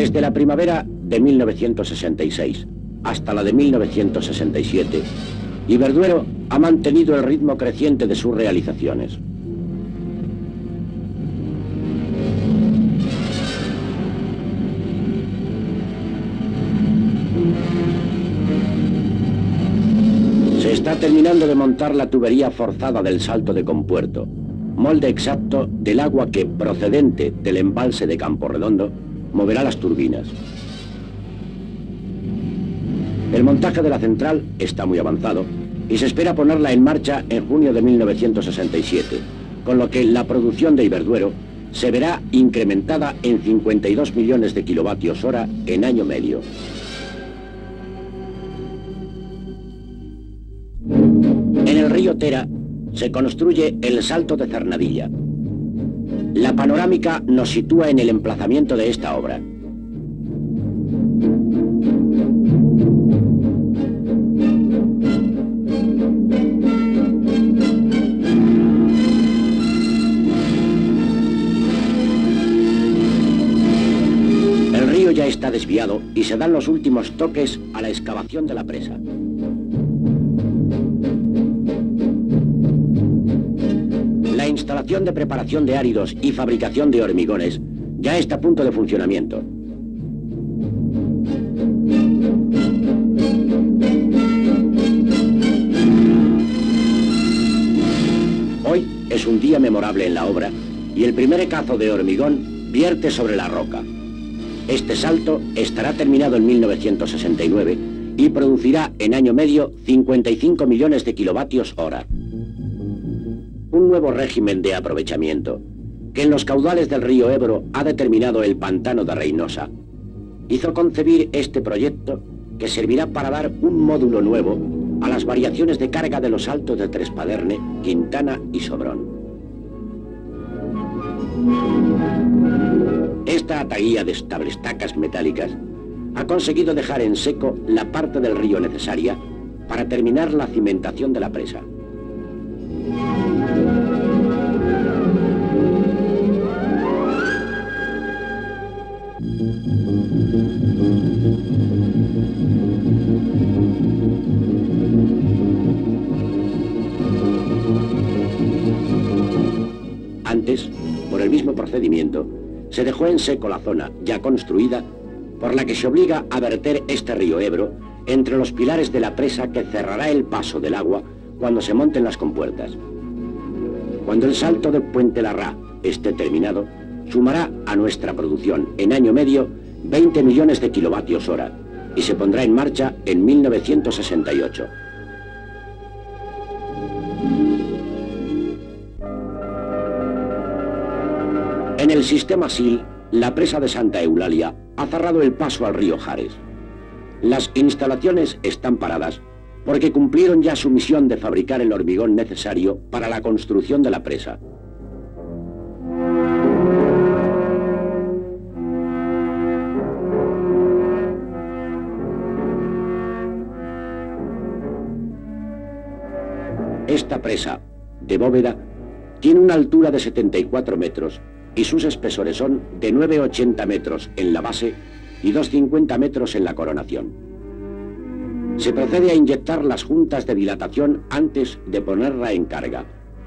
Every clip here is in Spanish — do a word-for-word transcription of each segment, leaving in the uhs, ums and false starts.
Desde la primavera de mil novecientos sesenta y seis hasta la de mil novecientos sesenta y siete, Iberduero ha mantenido el ritmo creciente de sus realizaciones. Se está terminando de montar la tubería forzada del Salto de Compuerto, molde exacto del agua que, procedente del embalse de Camporredondo, moverá las turbinas. El montaje de la central está muy avanzado y se espera ponerla en marcha en junio de mil novecientos sesenta y siete, con lo que la producción de Iberduero se verá incrementada en cincuenta y dos millones de kilovatios hora en año medio. En el río Tera se construye el Salto de Cernadilla. La panorámica nos sitúa en el emplazamiento de esta obra. El río ya está desviado y se dan los últimos toques a la excavación de la presa. La instalación de preparación de áridos y fabricación de hormigones ya está a punto de funcionamiento. Hoy es un día memorable en la obra y el primer cazo de hormigón vierte sobre la roca. Este salto estará terminado en mil novecientos sesenta y nueve y producirá en año medio cincuenta y cinco millones de kilovatios hora. Un nuevo régimen de aprovechamiento, que en los caudales del río Ebro ha determinado el pantano de Reynosa, hizo concebir este proyecto que servirá para dar un módulo nuevo a las variaciones de carga de los saltos de Trespaderne, Quintana y Sobrón. Esta ataguía de establestacas metálicas ha conseguido dejar en seco la parte del río necesaria para terminar la cimentación de la presa. Antes, por el mismo procedimiento, se dejó en seco la zona ya construida por la que se obliga a verter este río Ebro entre los pilares de la presa que cerrará el paso del agua cuando se monten las compuertas. Cuando el salto de Puente Larra esté terminado, sumará a nuestra producción en año medio veinte millones de kilovatios hora y se pondrá en marcha en mil novecientos sesenta y ocho. En el sistema S I L, la presa de Santa Eulalia ha cerrado el paso al río Jares. Las instalaciones están paradas porque cumplieron ya su misión de fabricar el hormigón necesario para la construcción de la presa. Esta presa, de bóveda, tiene una altura de setenta y cuatro metros y sus espesores son de nueve coma ochenta metros en la base y dos coma cincuenta metros en la coronación. Se procede a inyectar las juntas de dilatación antes de ponerla en carga.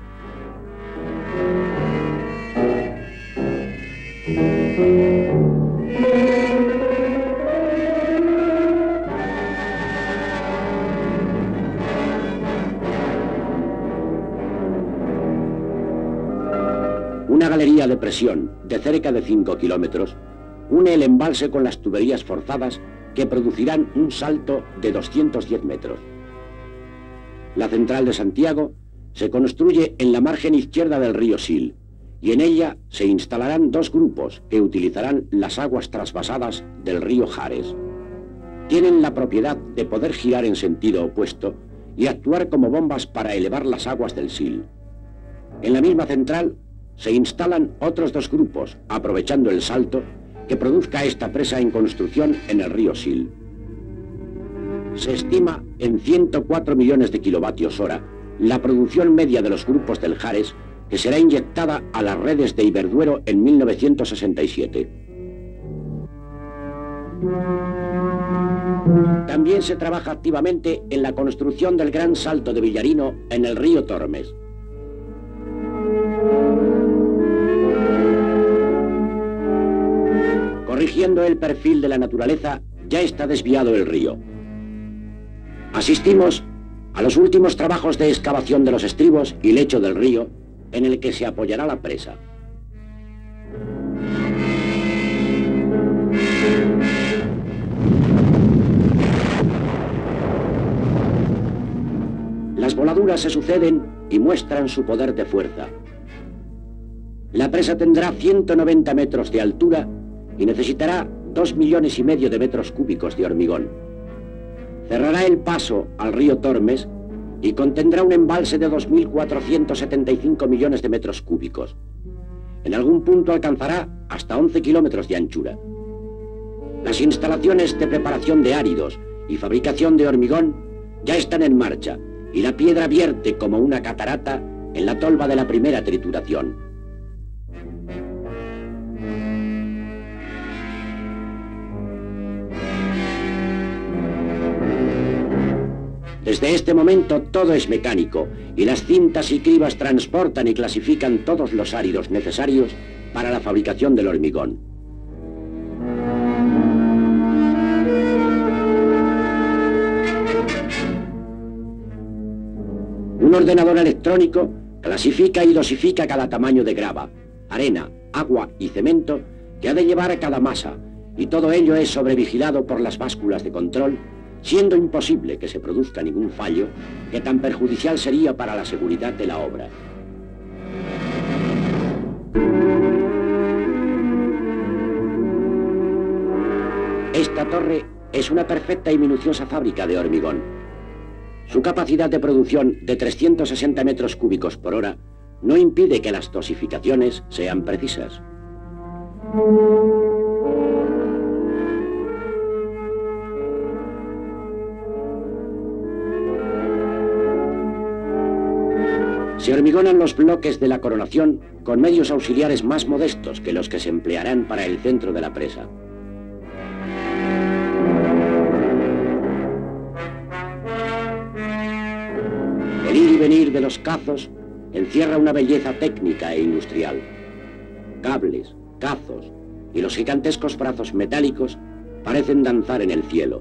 Una galería de presión de cerca de cinco kilómetros une el embalse con las tuberías forzadas que producirán un salto de doscientos diez metros. La central de Santiago se construye en la margen izquierda del río Sil y en ella se instalarán dos grupos que utilizarán las aguas trasvasadas del río Jares. Tienen la propiedad de poder girar en sentido opuesto y actuar como bombas para elevar las aguas del Sil. En la misma central se instalan otros dos grupos, aprovechando el salto que produzca esta presa en construcción en el río Sil. Se estima en ciento cuatro millones de kilovatios hora la producción media de los grupos del Jares, que será inyectada a las redes de Iberduero en mil novecientos sesenta y siete. También se trabaja activamente en la construcción del gran salto de Villarino en el río Tormes. Corrigiendo el perfil de la naturaleza, ya está desviado el río. Asistimos a los últimos trabajos de excavación de los estribos y lecho del río, en el que se apoyará la presa. Las voladuras se suceden y muestran su poder de fuerza. La presa tendrá ciento noventa metros de altura y necesitará dos millones y medio de metros cúbicos de hormigón. Cerrará el paso al río Tormes y contendrá un embalse de dos mil cuatrocientos setenta y cinco millones de metros cúbicos. En algún punto alcanzará hasta once kilómetros de anchura. Las instalaciones de preparación de áridos y fabricación de hormigón ya están en marcha y la piedra vierte como una catarata en la tolva de la primera trituración. Desde este momento todo es mecánico y las cintas y cribas transportan y clasifican todos los áridos necesarios para la fabricación del hormigón. Un ordenador electrónico clasifica y dosifica cada tamaño de grava, arena, agua y cemento que ha de llevar cada masa, y todo ello es sobrevigilado por las básculas de control, siendo imposible que se produzca ningún fallo que tan perjudicial sería para la seguridad de la obra. Esta torre es una perfecta y minuciosa fábrica de hormigón. Su capacidad de producción de trescientos sesenta metros cúbicos por hora no impide que las dosificaciones sean precisas. Se hormigonan los bloques de la coronación con medios auxiliares más modestos que los que se emplearán para el centro de la presa. El ir y venir de los cazos encierra una belleza técnica e industrial. Cables, cazos y los gigantescos brazos metálicos parecen danzar en el cielo.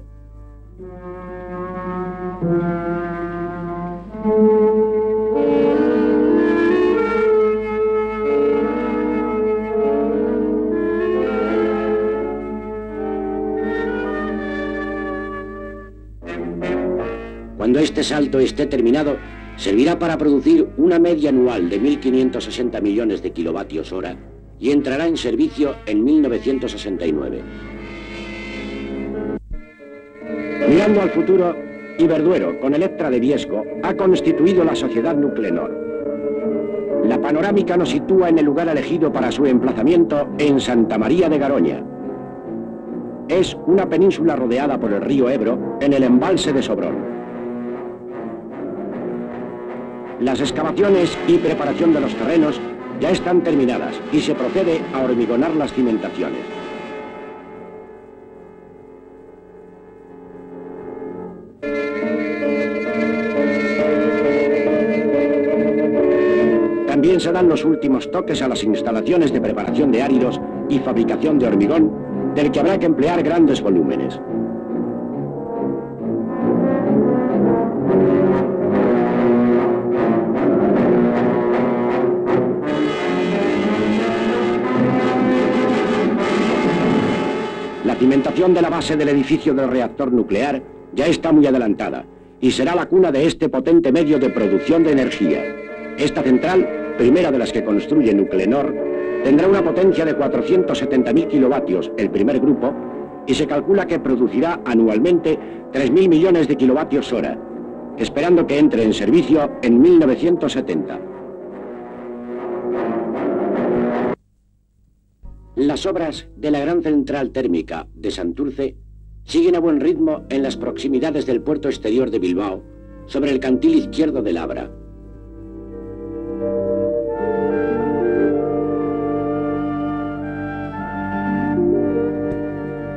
Cuando este salto esté terminado, servirá para producir una media anual de mil quinientos sesenta millones de kilovatios hora y entrará en servicio en mil novecientos sesenta y nueve. Mirando al futuro, Iberduero, con Electra de Viesco, ha constituido la sociedad Nuclenor. La panorámica nos sitúa en el lugar elegido para su emplazamiento en Santa María de Garoña. Es una península rodeada por el río Ebro en el embalse de Sobrón. Las excavaciones y preparación de los terrenos ya están terminadas y se procede a hormigonar las cimentaciones. También se dan los últimos toques a las instalaciones de preparación de áridos y fabricación de hormigón, del que habrá que emplear grandes volúmenes. La cimentación de la base del edificio del reactor nuclear ya está muy adelantada y será la cuna de este potente medio de producción de energía. Esta central, primera de las que construye Nuclenor, tendrá una potencia de cuatrocientos setenta mil kilovatios, el primer grupo, y se calcula que producirá anualmente tres mil millones de kilovatios hora, esperando que entre en servicio en mil novecientos setenta. Las obras de la gran central térmica de Santurce siguen a buen ritmo en las proximidades del puerto exterior de Bilbao, sobre el cantil izquierdo del Abra.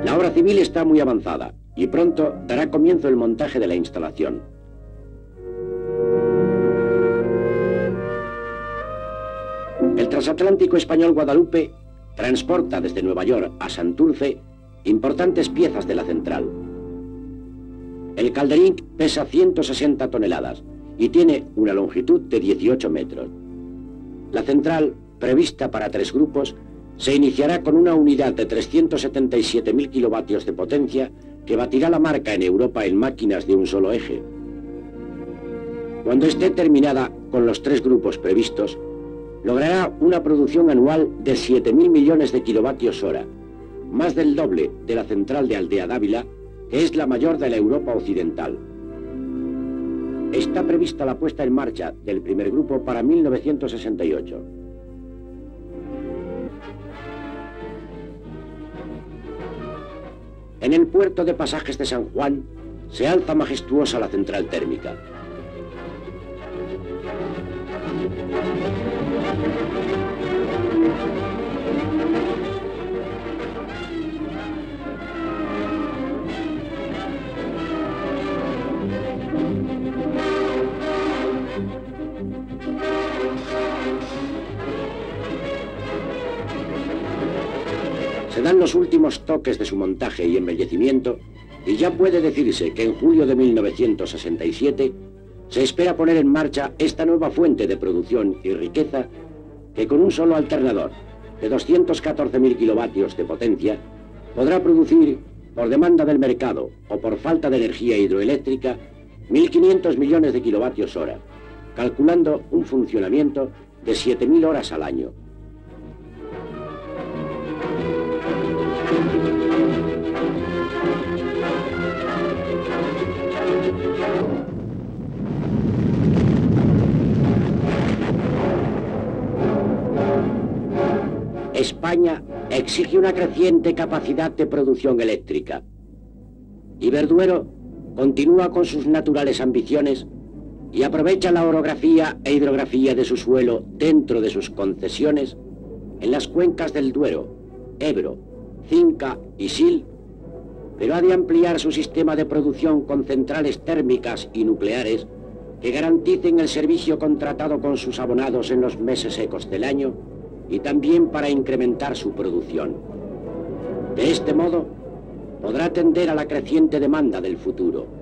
La obra civil está muy avanzada y pronto dará comienzo el montaje de la instalación. El transatlántico español Guadalupe transporta desde Nueva York a Santurce importantes piezas de la central. El calderín pesa ciento sesenta toneladas y tiene una longitud de dieciocho metros. La central, prevista para tres grupos, se iniciará con una unidad de trescientos setenta y siete mil kilovatios de potencia que batirá la marca en Europa en máquinas de un solo eje. Cuando esté terminada con los tres grupos previstos, logrará una producción anual de siete mil millones de kilovatios hora, más del doble de la central de Aldea Dávila, que es la mayor de la Europa occidental. Está prevista la puesta en marcha del primer grupo para mil novecientos sesenta y ocho. En el puerto de Pasajes de San Juan se alza majestuosa la central térmica. Se dan los últimos toques de su montaje y embellecimiento y ya puede decirse que en julio de mil novecientos sesenta y siete se espera poner en marcha esta nueva fuente de producción y riqueza que con un solo alternador de doscientos catorce mil kilovatios de potencia podrá producir, por demanda del mercado o por falta de energía hidroeléctrica, mil quinientos millones de kilovatios hora, calculando un funcionamiento de siete mil horas al año. España exige una creciente capacidad de producción eléctrica. Y Verduero continúa con sus naturales ambiciones y aprovecha la orografía e hidrografía de su suelo dentro de sus concesiones en las cuencas del Duero, Ebro, Cinca y Sil, pero ha de ampliar su sistema de producción con centrales térmicas y nucleares que garanticen el servicio contratado con sus abonados en los meses secos del año y también para incrementar su producción. De este modo, podrá atender a la creciente demanda del futuro.